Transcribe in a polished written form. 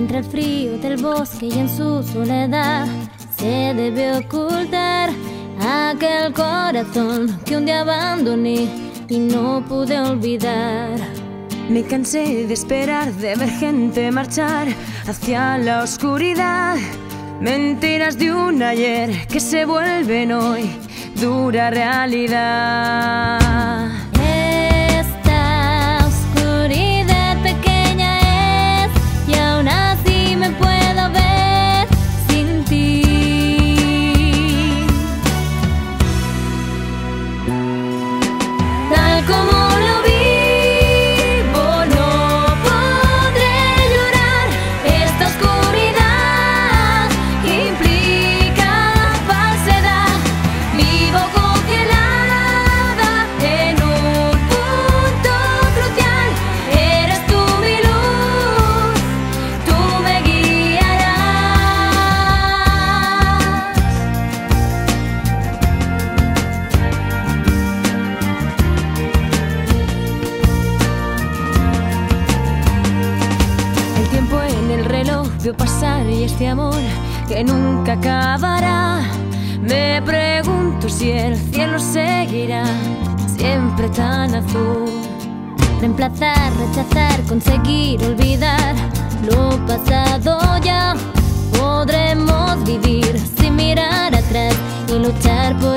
entre el frío del bosque y en su soledad se debe ocultar aquel corazón que un día abandoné y no pude olvidar. Me cansé de esperar, de ver gente marchar hacia la oscuridad. Mentiras de un ayer que se vuelven hoy dura realidad. Esta oscuridad pequeña es y aún así me puedo ver sin ti. Tal como lo vivo no podré llorar. Esta oscuridad implica falsedad. Vivo congelada en un punto crucial. Eres tú mi luz, tú me guiarás. El tiempo en el reloj vio pasar y este amor que nunca acabará. Me pregunto si el cielo seguirá siempre tan azul. Reemplazar, rechazar, conseguir olvidar lo pasado ya. Podremos vivir sin mirar atrás y luchar por